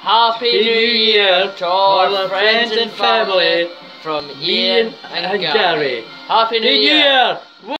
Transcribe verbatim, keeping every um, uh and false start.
Happy New Year to all our friends and family from Ian and Gary. Happy New Year!